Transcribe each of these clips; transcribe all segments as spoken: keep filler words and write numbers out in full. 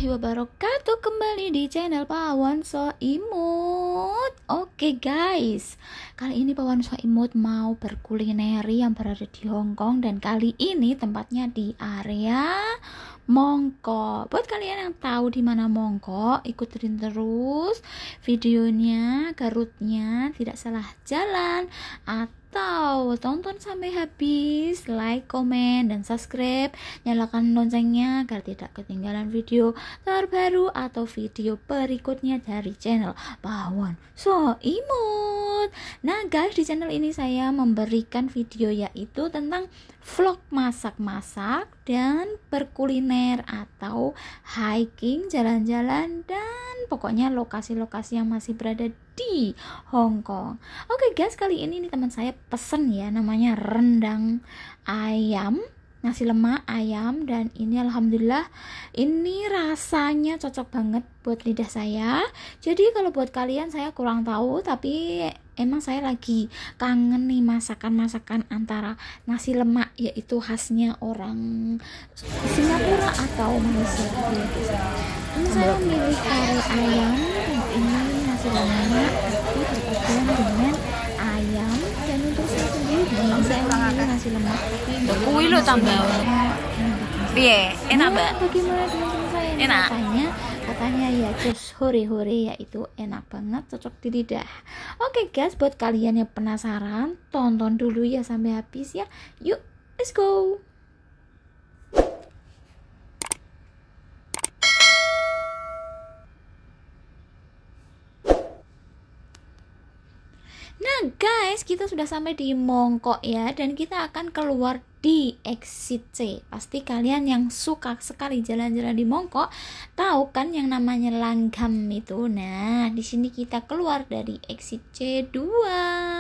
warahmatullahi wabarakatuh. Kembali di channel Pawan So Imut. Oke guys, kali ini Pawan So Imut mau berkulineri yang berada di Hong Kong. Dan kali ini tempatnya di area Mongkok. Buat kalian yang tahu di mana Mongkok, ikutin terus videonya, garutnya, tidak salah jalan, atau tonton sampai habis, like, komen, dan subscribe, nyalakan loncengnya agar tidak ketinggalan video terbaru atau video berikutnya dari channel Pawan So Imut. Nah guys, di channel ini saya memberikan video yaitu tentang vlog masak-masak dan berkuliner atau hiking, jalan-jalan, dan pokoknya lokasi-lokasi yang masih berada di Hong Kong. Oke guys, kali ini nih teman saya pesen ya, namanya rendang ayam, nasi lemak ayam, dan ini alhamdulillah ini rasanya cocok banget buat lidah saya. Jadi kalau buat kalian saya kurang tahu, tapi emang saya lagi kangen nih masakan-masakan antara nasi lemak yaitu khasnya orang Singapura atau Malaysia gitu. Ini saya memilih kari ayam, dan ini nasi lemak tapi berpaduan dengan ayam. Dan untuk saya sendiri saya memilih nasi lemak tapi kuih lo tambah piye enak mbak. Bagaimana teman-teman saya ini Enak. katanya katanya ya just hore-hore, yaitu enak banget, cocok di lidah. Oke guys, buat kalian yang penasaran, tonton dulu ya sampai habis ya. Yuk, let's go. Nah guys, kita sudah sampai di Mongkok ya, dan kita akan keluar di exit C. Pasti kalian yang suka sekali jalan-jalan di Mongkok tahu kan yang namanya langgam itu. Nah, di sini kita keluar dari exit C dua.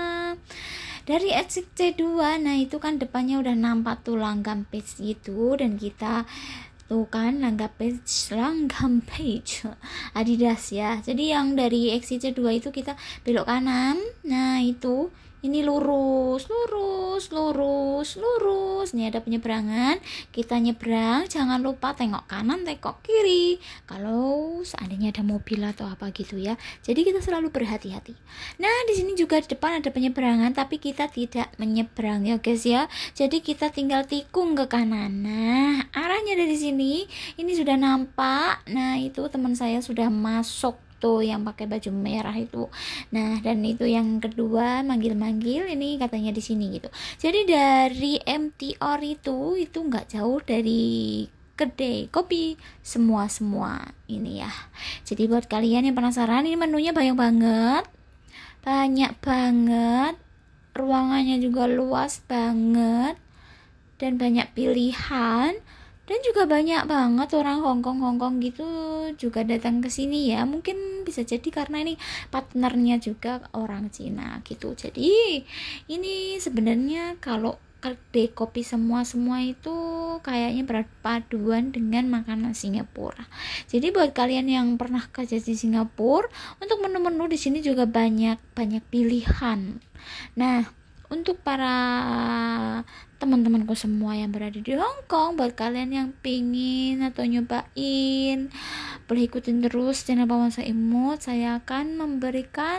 Dari exit C dua, nah itu kan depannya udah nampak tuh langgam page itu, dan kita tuh kan langgam page langgam page Adidas ya. Jadi yang dari exit C dua itu kita belok kanan. Nah itu ini lurus lurus lurus lurus, nih ada penyeberangan, kita nyebrang, jangan lupa tengok kanan tengok kiri kalau seandainya ada mobil atau apa gitu ya. Jadi kita selalu berhati-hati. Nah di sini juga di depan ada penyeberangan, tapi kita tidak menyeberang ya guys ya. Jadi kita tinggal tikung ke kanan. Nah arahnya dari sini ini sudah nampak. Nah itu teman saya sudah masuk tuh yang pakai baju merah itu. Nah dan itu yang kedua manggil-manggil, ini katanya di sini gitu. Jadi dari M T R itu itu nggak jauh dari kedai kopi semua-semua ini ya. Jadi buat kalian yang penasaran, ini menunya banyak banget, banyak banget, ruangannya juga luas banget dan banyak pilihan. Dan juga banyak banget orang Hongkong Hongkong gitu juga datang ke sini ya. Mungkin bisa jadi karena ini partnernya juga orang Cina gitu. Jadi ini sebenarnya kalau kedai kopi semua-semua itu kayaknya berpaduan dengan makanan Singapura. Jadi buat kalian yang pernah kerja di Singapura, untuk menu-menu di sini juga banyak banyak pilihan. Nah, untuk para teman-temanku semua yang berada di Hong Kong, buat kalian yang pingin atau nyobain, boleh ikutin terus channel Pawan So Imut. Saya akan memberikan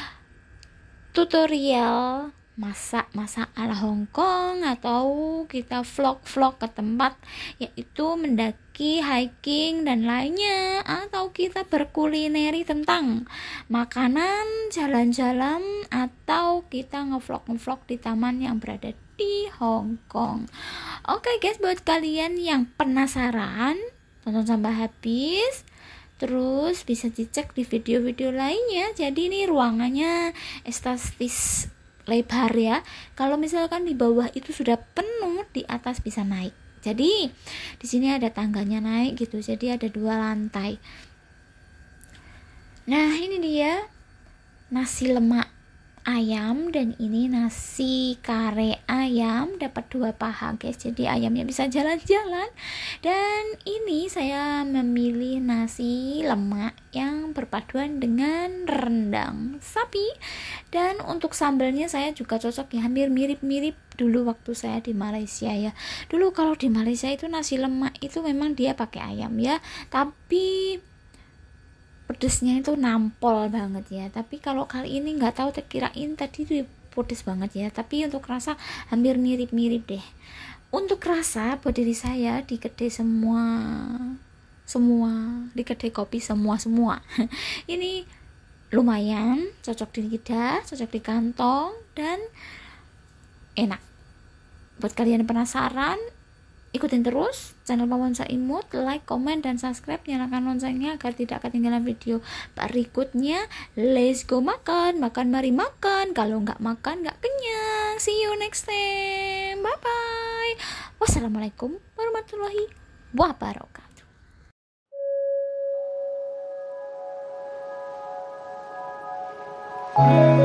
tutorial masak-masak ala Hong Kong, atau kita vlog-vlog ke tempat yaitu mendaki, hiking, dan lainnya, atau kita berkulineri tentang makanan, jalan-jalan, atau kita ngevlog-ngevlog di taman yang berada di Hong Kong. Oke guys, buat kalian yang penasaran, tonton sampai habis. Terus bisa dicek di video-video lainnya. Jadi ini ruangannya estetis lebar ya. Kalau misalkan di bawah itu sudah penuh, di atas bisa naik. Jadi di sini ada tangganya naik gitu. Jadi ada dua lantai. Nah ini dia nasi lemak ayam, dan ini nasi kare ayam, dapat dua paha guys, jadi ayamnya bisa jalan-jalan. Dan ini saya memilih nasi lemak yang berpaduan dengan rendang sapi. Dan untuk sambalnya saya juga cocok ya, hampir mirip-mirip dulu waktu saya di Malaysia ya. Dulu kalau di Malaysia itu nasi lemak itu memang dia pakai ayam ya, tapi pedesnya itu nampol banget ya. Tapi kalau kali ini nggak tahu, kirain tadi tuh pedes banget ya, tapi untuk rasa hampir mirip-mirip deh. Untuk rasa buat diri saya di kedai semua semua di kedai kopi semua semua ini lumayan cocok di lidah, cocok di kantong, dan enak. Buat kalian penasaran, ikutin terus channel Pawansa Imut, like, komen, dan subscribe, nyalakan loncengnya agar tidak ketinggalan video berikutnya. Let's go makan, makan mari makan, kalau nggak makan nggak kenyang. See you next time, bye bye. Wassalamualaikum warahmatullahi wabarakatuh.